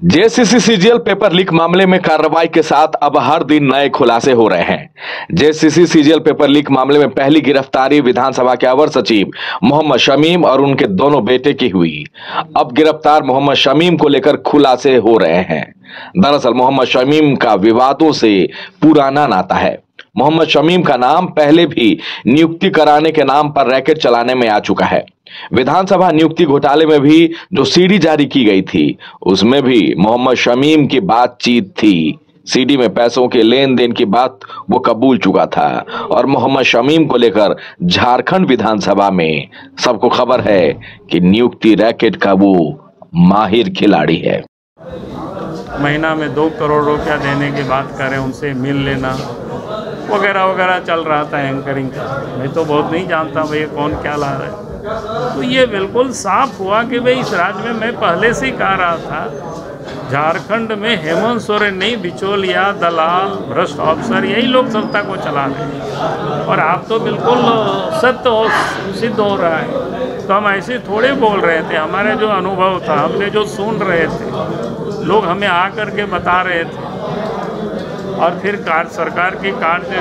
JCC CGL paper leak मामले में कार्रवाई के साथ अब हर दिन नए खुलासे हो रहे हैं। जेसीसी सीजीएल पेपर लीक मामले में पहली गिरफ्तारी विधानसभा के अवर सचिव मोहम्मद शमीम और उनके दोनों बेटे की हुई। अब गिरफ्तार मोहम्मद शमीम को लेकर खुलासे हो रहे हैं। दरअसल मोहम्मद शमीम का विवादों से पुराना नाता है। मोहम्मद शमीम का नाम पहले भी नियुक्ति कराने के नाम पर रैकेट चलाने में आ चुका है। विधानसभा नियुक्ति घोटाले में भी जो सीडी जारी की गई थी, उसमें भी मोहम्मद शमीम की बातचीत थी। सीडी में पैसों के लेन देन की बात वो कबूल चुका था और मोहम्मद शमीम को लेकर झारखंड विधानसभा में सबको खबर है कि नियुक्ति रैकेट का वो माहिर खिलाड़ी है। महीना में 2 करोड़ रुपया देने की बात करें, उनसे मिल लेना वगैरह वगैरह चल रहा था एंकरिंग का। मैं तो बहुत नहीं जानता भैया कौन क्या ला रहा है। तो ये बिल्कुल साफ हुआ कि भाई इस राज्य में मैं पहले से ही कह रहा था, झारखंड में हेमंत सोरेन नहीं, बिचौलिया, दलाल, भ्रष्ट अफसर यही लोग सत्ता को चला रहे हैं। और आप तो बिल्कुल सत्य सिद्ध हो रहा है। तो हम ऐसे थोड़े बोल रहे थे, हमारे जो अनुभव था, हमने जो सुन रहे थे, लोग हमें आकर के बता रहे थे। और फिर सरकार की कार्य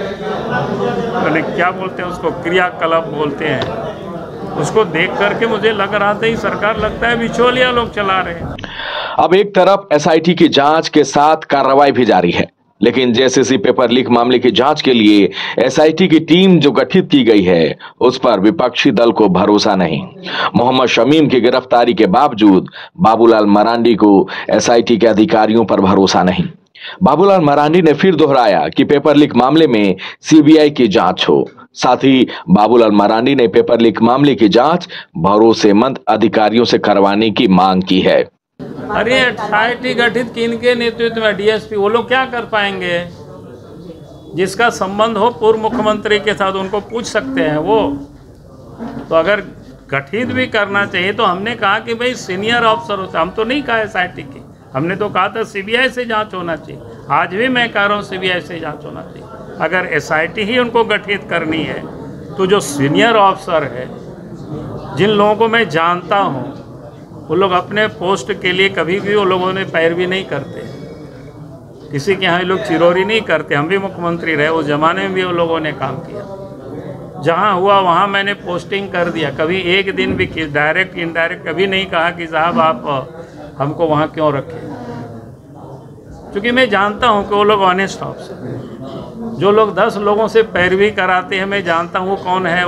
क्या बोलते हैं उसको, क्रियाकलाप बोलते हैं, उसको देख करके मुझे लग रहा था ये सरकार लगता है बिचौलिया लोग चला रहे हैं। अब एक तरफ एसआईटी की जांच के साथ कार्रवाई भी जारी है, लेकिन जेसीसी पेपर लीक मामले की जांच के लिए एसआईटी की टीम जो गठित की गई है, उस पर विपक्षी दल को भरोसा नहीं। मोहम्मद शमीम की गिरफ्तारी के बावजूद बाबूलाल मरांडी को एसआईटी के अधिकारियों पर भरोसा नहीं। बाबूलाल मरांडी ने फिर दोहराया कि पेपर लीक मामले में सीबीआई की जांच हो। साथ ही बाबूलाल मरांडी ने पेपर लीक मामले की जांच भरोसेमंद अधिकारियों से करवाने की मांग की है। अरे एसआईटी गठित किनके नेतृत्व में, डीएसपी, वो लोग क्या कर पाएंगे? जिसका संबंध हो पूर्व मुख्यमंत्री के साथ उनको पूछ सकते हैं वो। तो अगर गठित भी करना चाहिए तो हमने कहा कि भाई सीनियर ऑफिसर होता, हम तो नहीं कहा एसआईटी की, हमने तो कहा था सीबीआई से जांच होना चाहिए। आज भी मैं कह रहा हूँ सीबीआई से जांच होना चाहिए। अगर एसआईटी ही उनको गठित करनी है तो जो सीनियर ऑफिसर है, जिन लोगों को मैं जानता हूँ, वो लोग अपने पोस्ट के लिए कभी भी वो लोगों ने पैरवी नहीं करते। किसी के यहाँ लोग चिरौरी नहीं करते। हम भी मुख्यमंत्री रहे, उस जमाने में भी वो लोगों ने काम किया। जहाँ हुआ वहाँ मैंने पोस्टिंग कर दिया। कभी एक दिन भी डायरेक्ट इनडायरेक्ट कभी नहीं कहा कि साहब आप हमको वहाँ क्यों रखें, क्योंकि मैं जानता हूँ कि वो लोग ऑनेस्ट ऑफिसर हैं। जो लोग 10 लोगों से पैरवी कराते हैं, मैं जानता हूँ वो कौन है। वो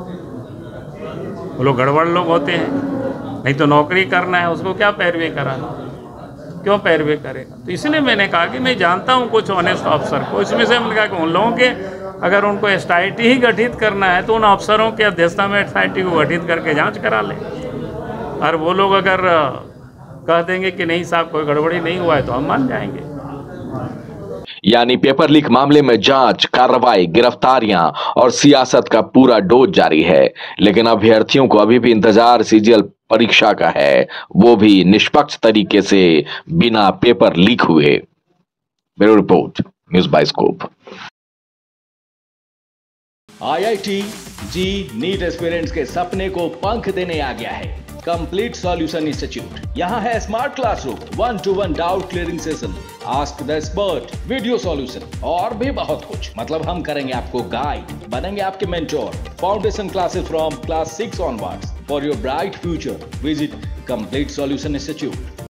लोग गड़बड़ लोग होते हैं। नहीं तो नौकरी करना है, उसको क्या पैरवी कराना, क्यों पैरवी करेगा? तो इसलिए मैंने कहा कि मैं जानता हूँ कुछ ऑनेस्ट ऑफिसर को। इसमें से हमने कहा कि उन लोगों के अगर उनको एसआईटी ही गठित करना है तो उन अफसरों की अध्यक्षता में एसआईटी को गठित करके जाँच करा लें। और वो लोग अगर कह देंगे कि नहीं साहब कोई गड़बड़ी नहीं हुआ है तो हम मान जाएंगे। यानी पेपर लीक मामले में जांच, कार्रवाई, गिरफ्तारियां और सियासत का पूरा डोज जारी है। लेकिन अभ्यर्थियों को अभी भी इंतजार सीजीएल परीक्षा का है, वो भी निष्पक्ष तरीके से, बिना पेपर लीक हुए। Bureau report, news bioscope. IIT JEE NEET aspirants के सपने को पंख देने आ गया है कंप्लीट सॉल्यूशन इंस्टीट्यूट। यहाँ है smart classroom, 1-to-1 doubt clearing session, ask the expert, video solution और भी बहुत कुछ। मतलब हम करेंगे आपको गाइड, बनेंगे आपके mentor. Foundation classes from class 6 onwards for your bright future. Visit complete solution institute.